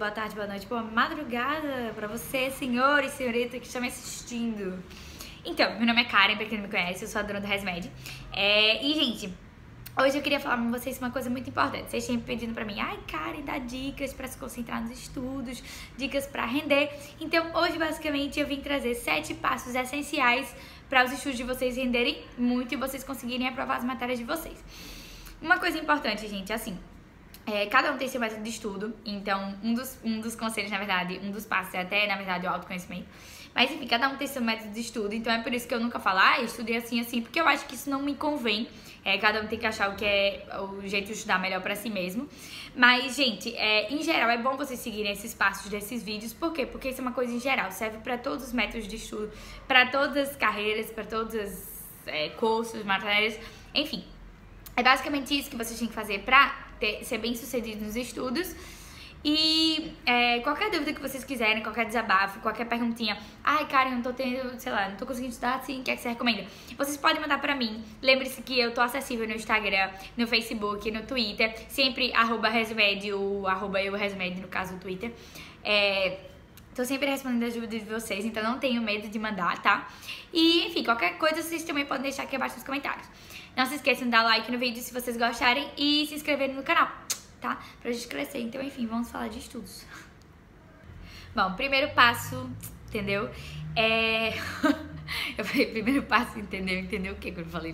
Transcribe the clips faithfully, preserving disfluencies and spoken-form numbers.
boa tarde, boa noite, boa madrugada pra você, senhor e senhorita que está me assistindo. Então, meu nome é Karen, pra quem não me conhece, eu sou a dona do Resmed. É, e, gente, hoje eu queria falar com vocês uma coisa muito importante. Vocês tinham pedindo pra mim, ai, Karen, dá dicas pra se concentrar nos estudos, dicas pra render. Então, hoje, basicamente, eu vim trazer sete passos essenciais para os estudos de vocês renderem muito e vocês conseguirem aprovar as matérias de vocês. Uma coisa importante, gente, assim, é, cada um tem seu método de estudo, então um dos, um dos conselhos, na verdade, um dos passos é até, na verdade, o autoconhecimento. Mas, enfim, cada um tem seu método de estudo, então é por isso que eu nunca falo, ah, estudei assim, assim, porque eu acho que isso não me convém. É, cada um tem que achar o que é o jeito de estudar melhor pra si mesmo. Mas, gente, é, em geral, é bom vocês seguirem esses passos desses vídeos. Por quê? Porque isso é uma coisa em geral, serve pra todos os métodos de estudo, pra todas as carreiras, pra todos os é, cursos, matérias, enfim. É basicamente isso que vocês têm que fazer pra ter, ser bem sucedido nos estudos. E é, qualquer dúvida que vocês quiserem, qualquer desabafo, qualquer perguntinha, ai, cara, eu não tô tendo, sei lá, não tô conseguindo estudar assim, o que é que você recomenda? Vocês podem mandar pra mim. Lembre-se que eu tô acessível no Instagram, no Facebook, no Twitter, sempre arroba Resmed, ou arroba eu Resmed, no caso do Twitter. É, tô sempre respondendo as dúvidas de vocês, então não tenho medo de mandar, tá? E, enfim, qualquer coisa vocês também podem deixar aqui abaixo nos comentários. Não se esqueçam de dar like no vídeo se vocês gostarem e se inscreverem no canal, tá? Pra gente crescer. Então, enfim, vamos falar de estudos. Bom, primeiro passo, entendeu? É... eu falei, primeiro passo, entendeu? Entendeu o que que eu falei?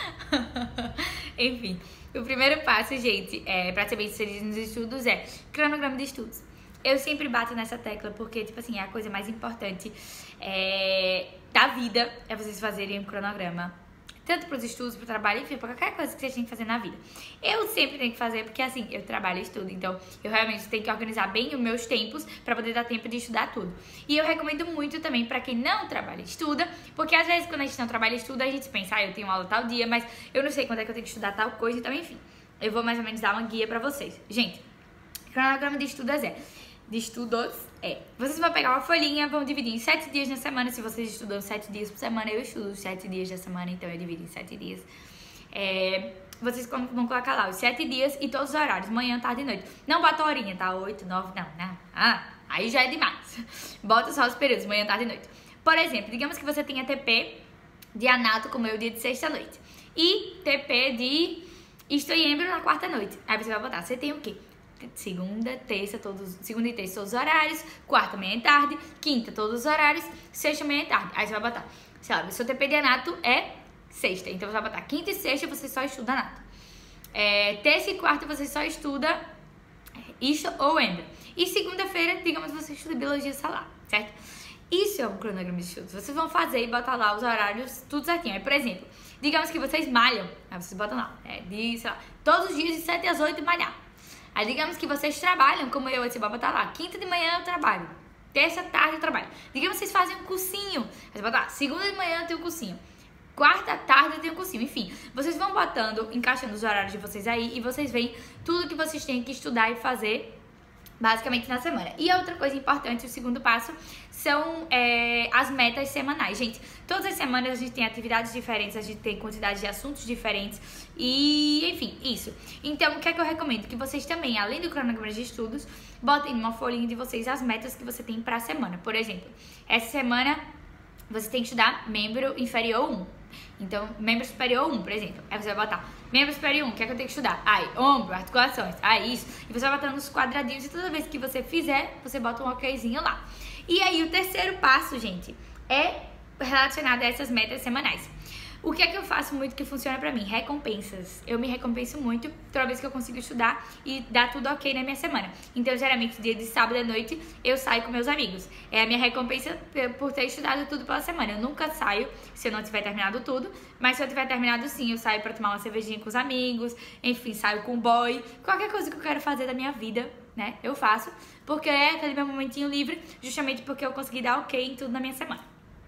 Enfim, o primeiro passo, gente, é, pra ser bem sucedido nos estudos é cronograma de estudos. Eu sempre bato nessa tecla porque, tipo assim, é a coisa mais importante é, da vida é vocês fazerem um cronograma. Tanto para os estudos, para o trabalho, enfim, para qualquer coisa que vocês têm que fazer na vida. Eu sempre tenho que fazer, porque assim, eu trabalho e estudo, então eu realmente tenho que organizar bem os meus tempos para poder dar tempo de estudar tudo. E eu recomendo muito também para quem não trabalha e estuda, porque às vezes quando a gente não trabalha e estuda, a gente pensa, ah, eu tenho aula tal dia, mas eu não sei quando é que eu tenho que estudar tal coisa, então enfim, eu vou mais ou menos dar uma guia para vocês. Gente, cronograma de estudos é... de estudos é. Vocês vão pegar uma folhinha, vão dividir em sete dias na semana. Se vocês estudam sete dias por semana, eu estudo sete dias da semana, então eu divido em sete dias. É, vocês vão colocar lá os sete dias e todos os horários, manhã, tarde e noite. Não bota a horinha, tá? oito, nove, não, não. Ah, aí já é demais. Bota só os períodos, manhã, tarde e noite. Por exemplo, digamos que você tenha T P de anato, como eu, dia de sexta-noite. E T P de histoiembro na quarta-noite. Aí você vai botar, você tem o quê? Segunda, terça, todos, segunda e terça, todos os horários. Quarta, manhã e tarde. Quinta, todos os horários. Sexta, manhã e tarde. Aí você vai botar, sei lá, o seu T P de anato é sexta. Então você vai botar quinta e sexta, você só estuda anato. É, terça e quarta, você só estuda isto ou embra. E segunda-feira, digamos, você estuda biologia salar, certo? Isso é um cronograma de estudos. Vocês vão fazer e botar lá os horários, tudo certinho. Aí, por exemplo, digamos que vocês malham. Aí vocês botam lá, é, de, sei lá, todos os dias de sete às oito malhar. Aí digamos que vocês trabalham, como eu, você vai botar lá, quinta de manhã eu trabalho, terça tarde eu trabalho. Digamos que vocês fazem um cursinho, aí você bota lá, segunda de manhã eu tenho um cursinho, quarta tarde eu tenho um cursinho, enfim. Vocês vão botando, encaixando os horários de vocês aí e vocês veem tudo que vocês têm que estudar e fazer basicamente na semana. E a outra coisa importante, o segundo passo, são é, as metas semanais. Gente, todas as semanas a gente tem atividades diferentes, a gente tem quantidade de assuntos diferentes e, enfim, isso. Então, o que é que eu recomendo? Que vocês também, além do cronograma de estudos, botem numa folhinha de vocês as metas que você tem pra semana. Por exemplo, essa semana você tem que estudar membro inferior um. Então, membro superior um, por exemplo. Aí você vai botar membro superior um, o que é que eu tenho que estudar? Aí, ombro, articulações, aí isso. E você vai botando nos quadradinhos e toda vez que você fizer, você bota um okzinho lá. E aí, o terceiro passo, gente, é relacionado a essas metas semanais. O que é que eu faço muito que funciona pra mim? Recompensas. Eu me recompenso muito toda vez que eu consigo estudar e dar tudo ok na minha semana. Então, geralmente, dia de sábado à noite, eu saio com meus amigos. É a minha recompensa por ter estudado tudo pela semana. Eu nunca saio se eu não tiver terminado tudo, mas se eu tiver terminado, sim, eu saio pra tomar uma cervejinha com os amigos, enfim, saio com o boy. Qualquer coisa que eu quero fazer da minha vida, né, eu faço, porque é aquele meu momentinho livre, justamente porque eu consegui dar ok em tudo na minha semana.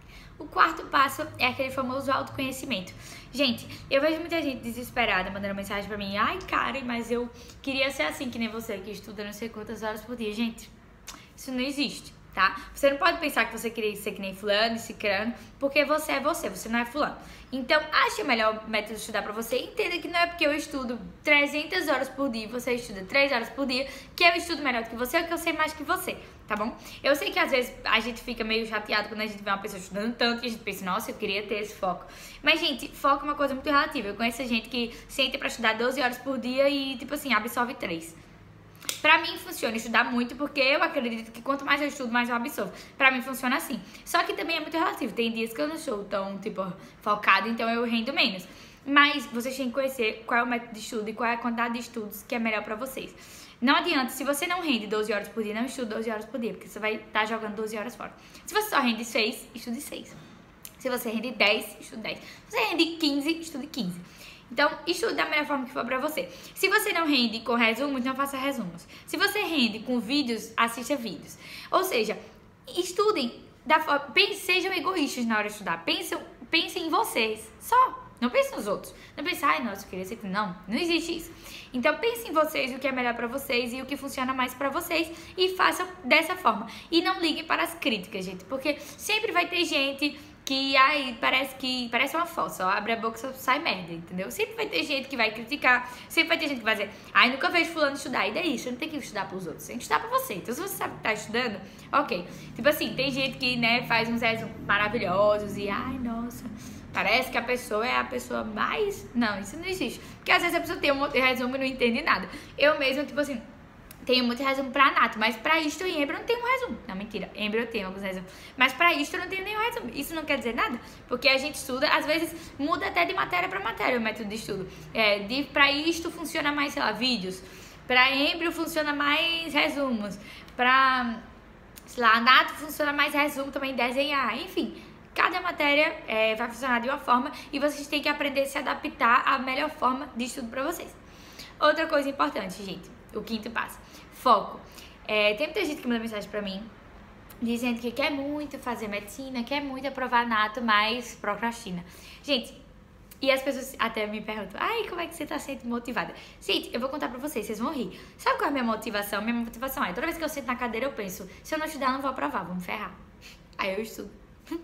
O quarto passo é aquele famoso autoconhecimento. Gente, eu vejo muita gente desesperada mandando mensagem pra mim. Ai, Karen, mas eu queria ser assim que nem você, que estuda não sei quantas horas por dia. Gente, isso não existe. tá? Você não pode pensar que você queria ser que nem fulano e cicrano, porque você é você, você não é fulano. Então, ache o melhor método de estudar pra você. Entenda que não é porque eu estudo trezentas horas por dia e você estuda três horas por dia que eu estudo melhor do que você ou que eu sei mais que você, tá bom? Eu sei que às vezes a gente fica meio chateado quando a gente vê uma pessoa estudando tanto que a gente pensa, nossa, eu queria ter esse foco. Mas, gente, foco é uma coisa muito relativa. Eu conheço gente que senta pra estudar doze horas por dia e, tipo assim, absorve três. Pra mim funciona estudar muito, porque eu acredito que quanto mais eu estudo, mais eu absorvo. Pra mim funciona assim. Só que também é muito relativo. Tem dias que eu não sou tão, tipo, focada, então eu rendo menos. Mas vocês têm que conhecer qual é o método de estudo e qual é a quantidade de estudos que é melhor pra vocês. Não adianta, se você não rende doze horas por dia, não estude doze horas por dia, porque você vai estar jogando doze horas fora. Se você só rende seis, estude seis. Se você rende dez, estude dez. Se você rende quinze, estude quinze. Então, estude da melhor forma que for pra você. Se você não rende com resumos, não faça resumos. Se você rende com vídeos, assista vídeos. Ou seja, estudem da forma... Sejam egoístas na hora de estudar. Pensem, pensem em vocês. Só. Não pense nos outros. Não pense, ai, nossa, eu queria ser... Não, não existe isso. Então, pense em vocês, o que é melhor pra vocês e o que funciona mais pra vocês. E façam dessa forma. E não liguem para as críticas, gente. Porque sempre vai ter gente... que, ai, parece que parece uma fossa, ó, abre a boca e só sai merda, entendeu? Sempre vai ter gente que vai criticar, sempre vai ter gente que vai dizer, ai, nunca vejo fulano estudar, e daí? Você não tem que estudar pros outros, você tem que estudar pra você. Então, se você sabe que tá estudando, ok. Tipo assim, tem gente que, né, faz uns resumos maravilhosos e, ai, nossa, parece que a pessoa é a pessoa mais... Não, isso não existe. Porque às vezes a pessoa tem um monte de resumo e não entende nada. Eu mesma, tipo assim... Tenho muito resumo pra Nato, mas pra isto em Embro eu não tenho um resumo. Não, mentira, Embro eu tenho alguns resumos. Mas pra isto eu não tenho nenhum resumo. Isso não quer dizer nada, porque a gente estuda, às vezes muda até de matéria pra matéria o método de estudo. É, de, pra isto funciona mais, sei lá, vídeos. Pra Embro funciona mais resumos. Pra, sei lá, Nato funciona mais resumo também, desenhar, enfim. Cada matéria é, vai funcionar de uma forma e vocês têm que aprender a se adaptar à melhor forma de estudo pra vocês. Outra coisa importante, gente, o quinto passo. Foco. É, tem muita gente que manda mensagem pra mim dizendo que quer muito fazer medicina, quer muito aprovar Nato, mas procrastina. Gente, e as pessoas até me perguntam, ai, como é que você tá sendo motivada? Gente, eu vou contar pra vocês, vocês vão rir. Sabe qual é a minha motivação? Minha motivação é, toda vez que eu sento na cadeira eu penso, se eu não estudar eu não vou aprovar, vou me ferrar. Aí eu estudo.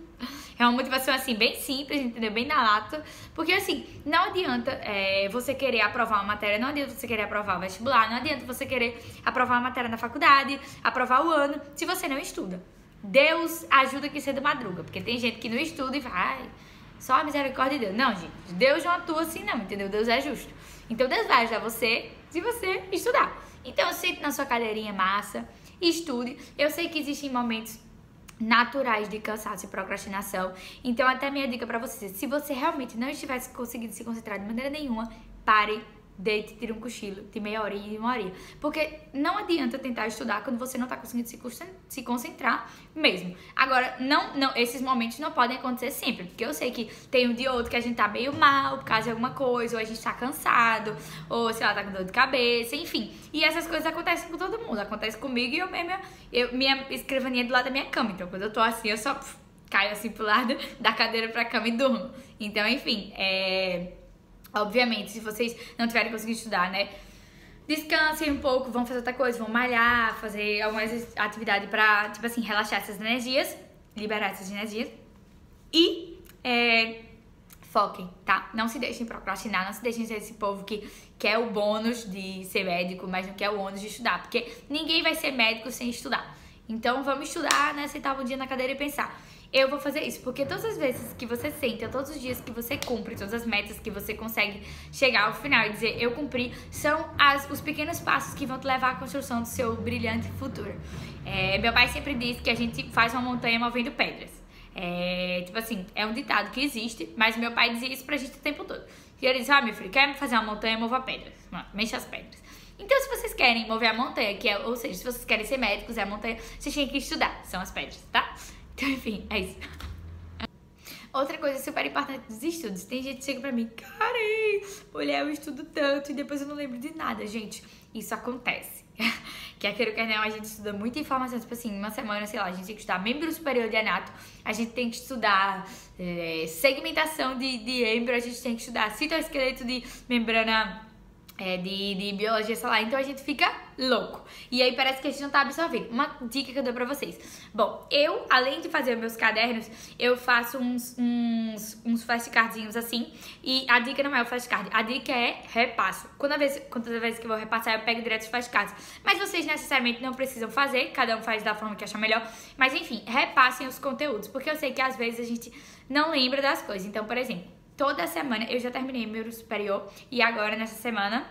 É uma motivação assim, bem simples, entendeu? Bem na lata. Porque assim, não adianta é, você querer aprovar uma matéria, não adianta você querer aprovar o vestibular, não adianta você querer aprovar uma matéria na faculdade, aprovar o ano, se você não estuda. Deus ajuda que cedo madruga, porque tem gente que não estuda e fala, ai, só a misericórdia de Deus. Não, gente, Deus não atua assim não, entendeu? Deus é justo. Então Deus vai ajudar você se você estudar. Então sente na sua cadeirinha massa, estude. Eu sei que existem momentos naturais de cansaço e procrastinação. Então, até minha dica pra vocês, se você realmente não estivesse conseguindo se concentrar de maneira nenhuma, pare, deite, tire um cochilo de meia horinha e uma horinha. Porque não adianta tentar estudar quando você não tá conseguindo se concentrar mesmo. Agora, não, não, esses momentos não podem acontecer sempre, porque eu sei que tem um dia ou outro que a gente tá meio mal por causa de alguma coisa, ou a gente tá cansado, ou sei lá, tá com dor de cabeça, enfim. E essas coisas acontecem com todo mundo, acontece comigo e eu mesma, eu, minha escrivaninha é do lado da minha cama, então quando eu tô assim, eu só pff, caio assim pro lado da cadeira pra cama e durmo. Então, enfim, é... Obviamente, se vocês não tiverem conseguido estudar, né? Descansem um pouco, vão fazer outra coisa, vão malhar, fazer algumas atividades pra, tipo assim, relaxar essas energias, liberar essas energias. E é, foquem, tá? Não se deixem procrastinar, não se deixem ser esse povo que quer o bônus de ser médico, mas não quer o ônus de estudar. Porque ninguém vai ser médico sem estudar. Então, vamos estudar, né? Sentar um dia na cadeira e pensar... Eu vou fazer isso, porque todas as vezes que você senta, todos os dias que você cumpre, todas as metas que você consegue chegar ao final e dizer eu cumpri, são as, os pequenos passos que vão te levar à construção do seu brilhante futuro. É, meu pai sempre diz que a gente faz uma montanha movendo pedras. É, tipo assim, é um ditado que existe, mas meu pai dizia isso pra gente o tempo todo. E ele diz, ah, meu filho, quer fazer uma montanha, mova pedras. Mexa as pedras. Então, se vocês querem mover a montanha, que é, ou seja, se vocês querem ser médicos, é a montanha, vocês têm que estudar, são as pedras, tá? Então, enfim, é isso. Outra coisa super importante dos estudos. Tem gente que chega pra mim, cara, mulher, eu estudo tanto e depois eu não lembro de nada. Gente, isso acontece. Que aqui no Kernel a gente estuda muita informação. Tipo assim, uma semana, sei lá, a gente tem que estudar membro superior de anato, a gente tem que estudar é, segmentação de, de embro, a gente tem que estudar citoesqueleto de membrana É, de, de biologia solar, então a gente fica louco. E aí parece que a gente não tá absorvendo. Uma dica que eu dou pra vocês. Bom, eu, além de fazer meus cadernos, eu faço uns, uns, uns flashcardzinhos assim. E a dica não é o flashcard, a dica é repasso. Quando vez, quantas vezes que eu vou repassar, eu pego direto os flashcards. Mas vocês necessariamente não precisam fazer, cada um faz da forma que achar melhor. Mas enfim, repassem os conteúdos, porque eu sei que às vezes a gente não lembra das coisas. Então, por exemplo, toda semana eu já terminei membro superior e agora nessa semana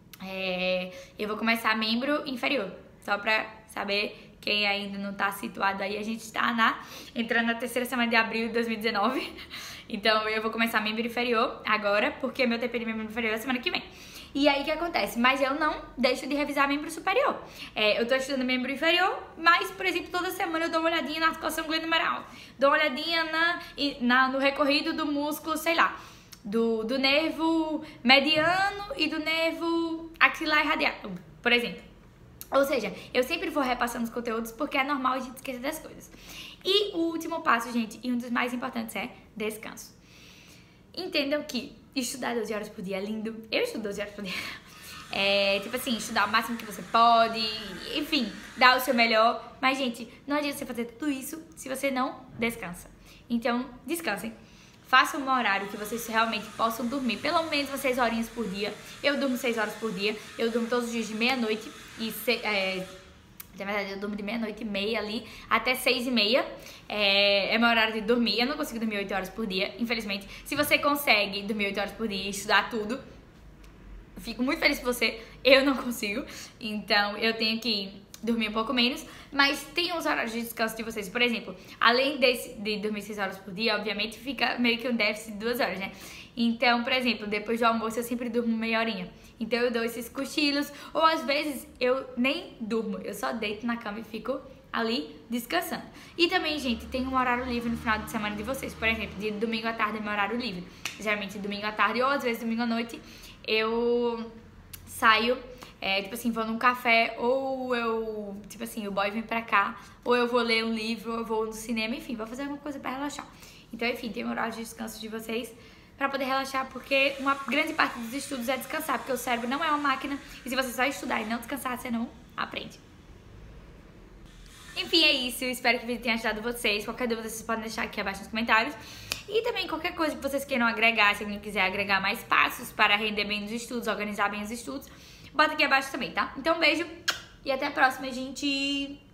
é, eu vou começar membro inferior. Só pra saber quem ainda não tá situado aí, a gente tá na, entrando na terceira semana de abril de dois mil e dezenove. Então eu vou começar membro inferior agora, porque meu T P de membro inferior é semana que vem. E aí o que acontece? Mas eu não deixo de revisar membro superior. É, eu tô estudando membro inferior, mas, por exemplo, toda semana eu dou uma olhadinha na articulação glenomerular. Dou uma olhadinha na, na, no recorrido do músculo, sei lá, do, do nervo mediano e do nervo axilar e radial, por exemplo. Ou seja, eu sempre vou repassando os conteúdos porque é normal a gente esquecer das coisas. E o último passo, gente, e um dos mais importantes é descanso. Entendam que estudar doze horas por dia é lindo. Eu estudo doze horas por dia. É, tipo assim, estudar o máximo que você pode. Enfim, dar o seu melhor. Mas, gente, não adianta você fazer tudo isso se você não descansa. Então, descansem. Façam um horário que vocês realmente possam dormir. Pelo menos seis horinhas por dia. Eu durmo seis horas por dia. Eu durmo todos os dias de meia-noite. E se, é, na verdade, eu durmo de meia-noite e meia ali até seis e meia. É, é meu horário de dormir. Eu não consigo dormir oito horas por dia, infelizmente. Se você consegue dormir oito horas por dia e estudar tudo, eu fico muito feliz por você. Eu não consigo. Então, eu tenho que dormir um pouco menos. Mas tem os horários de descanso de vocês. Por exemplo, além desse, de dormir seis horas por dia, obviamente fica meio que um déficit de duas horas, né? Então, por exemplo, depois do almoço eu sempre durmo meia horinha. Então eu dou esses cochilos, ou às vezes eu nem durmo, eu só deito na cama e fico ali descansando. E também, gente, tem um horário livre no final de semana de vocês. Por exemplo, de domingo à tarde é meu horário livre. Geralmente domingo à tarde ou às vezes domingo à noite eu saio, é, tipo assim, vou num café, ou eu, tipo assim, o boy vem pra cá, ou eu vou ler um livro, ou eu vou no cinema, enfim, vou fazer alguma coisa pra relaxar. Então, enfim, tem um horário de descanso de vocês pra poder relaxar, porque uma grande parte dos estudos é descansar, porque o cérebro não é uma máquina, e se você só estudar e não descansar, você não aprende. Enfim, é isso, eu espero que o vídeo tenha ajudado vocês. Qualquer dúvida vocês podem deixar aqui abaixo nos comentários. E também qualquer coisa que vocês queiram agregar, se alguém quiser agregar mais passos para render bem os estudos, organizar bem os estudos, bota aqui abaixo também, tá? Então, um beijo e até a próxima, gente!